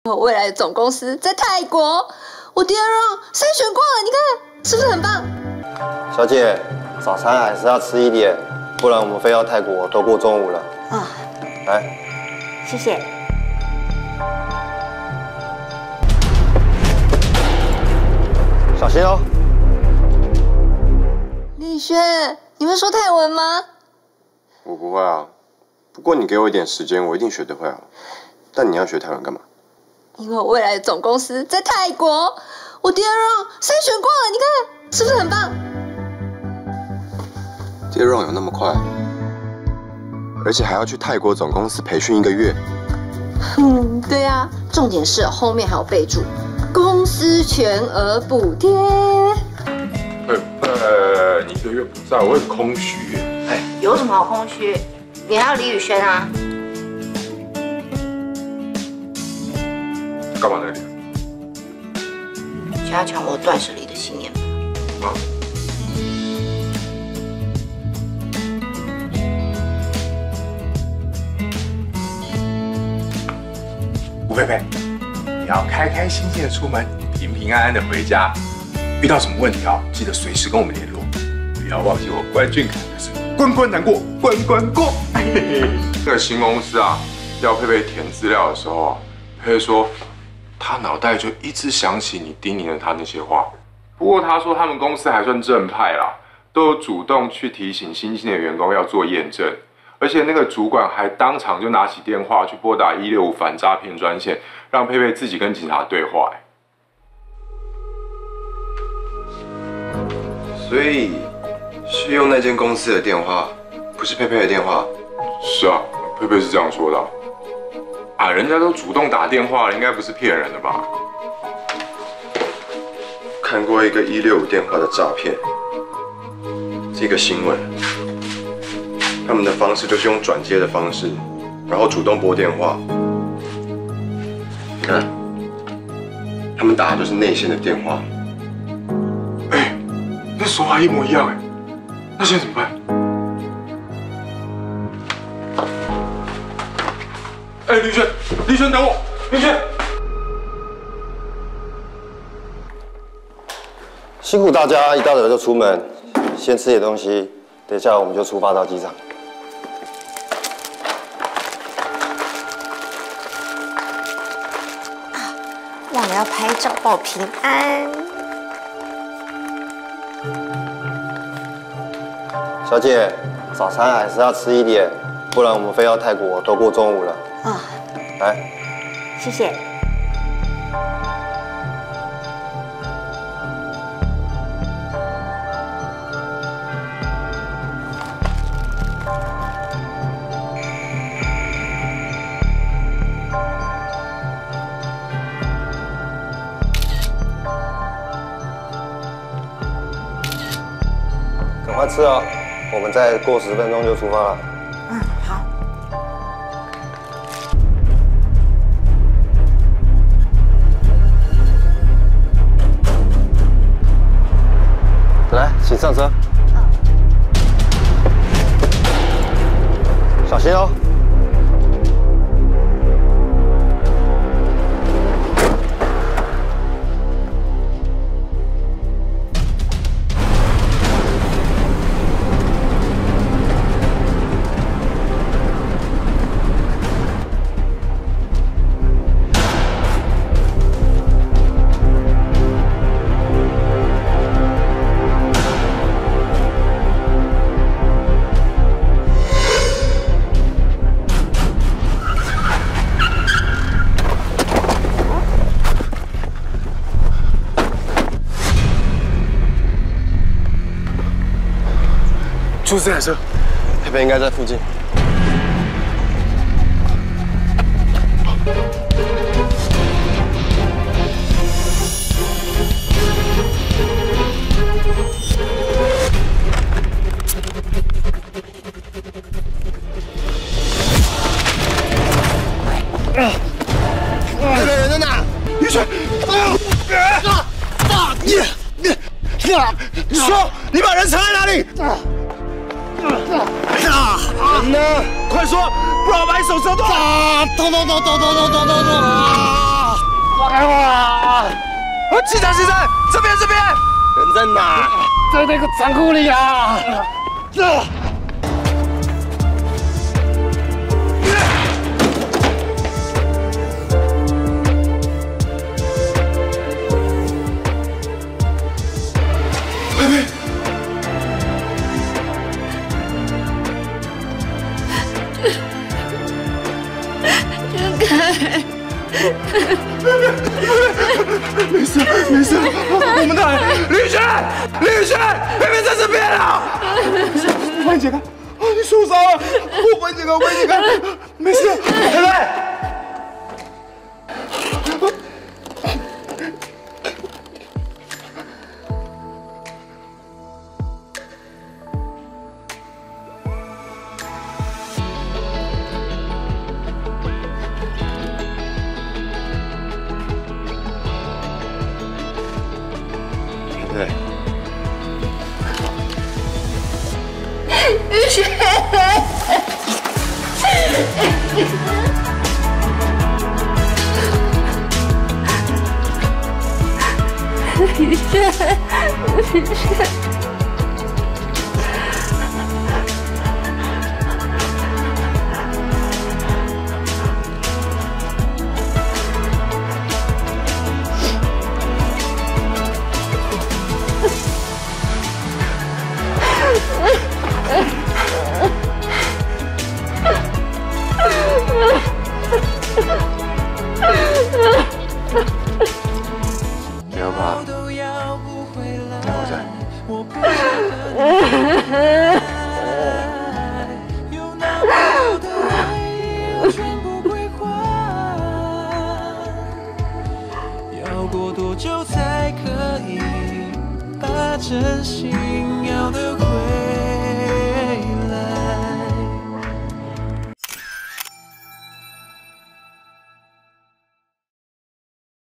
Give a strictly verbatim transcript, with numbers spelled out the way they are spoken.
未来的总公司在泰国，我第二 round 筛选过了，你看是不是很棒？ 小姐，早餐还是要吃一点，不然我们飞到泰国都过中午了。 啊， 来，谢谢。 小心哦。 李轩，你会说泰文吗？ 我不会啊，不过你给我一点时间，我一定学得会啊。但你要学泰文干嘛？ 因为我未来的总公司在泰国，我第二 round 筛选过了，你看是不是很棒？ 第二 round 有那么快？而且还要去泰国总公司培训一个月？ 嗯，对啊，重点是后面还有备注，公司全额补贴。 呃呃，你一个月不在，我很空虚。 哎，有什么好空虚？你还有李宇轩啊。 干嘛那里？ 加强我断舍离的信念吧。 啊？吴佩佩，你要开开心心的出门，平平安安的回家。遇到什么问题啊，记得随时跟我们联络，不要忘记我关俊凯的是关关难过关关过。那个新公司啊，要佩佩填资料的时候啊，佩佩说。他脑袋就一直想起你叮咛了他那些话，不过他说他们公司还算正派啦，都有主动去提醒新进的员工要做验证，而且那个主管还当场就拿起电话去拨打一六五反诈骗专线，让佩佩自己跟警察对话。 所以是用那间公司的电话，不是佩佩的电话。 是啊，佩佩是这样说的。啊，人家都主动打电话了，应该不是骗人的吧？ 看过一个一六五电话的诈骗，这个新闻，他们的方式就是用转接的方式，然后主动拨电话。你看，他们打的就是内线的电话。 哎，那手法一模一样哎，那现在怎么办？哎，李轩，李轩，等我，李轩。 辛苦大家一大早就出门，先吃点东西，等一下我们就出发到机场。 忘了要拍照报平安。 小姐，早餐还是要吃一点，不然我们飞到泰国都过中午了。 啊， 来， 谢谢。 赶快吃哦，我们再过十分钟就出发了。 嗯，好。 来，请上车。小心哦。 出这台车， 佩佩应该在附近。 佩佩人在哪？于轩，说，你把人藏在哪里？人呢？快说，不然我把你手折断！咚咚咚咚咚咚咚咚咚！ 西城，西城，这边，这边， 人在哪？ 在那个仓库里啊！这。 没事，没事，我们来。李轩，李轩，妹妹在这边啊！我帮你解开。啊，你受伤了，我帮你解开，我帮你解开。没事，妹妹。对， 雨轩，雨轩，雨轩。 不要怕，我在。 要过多久才可以把真心要的？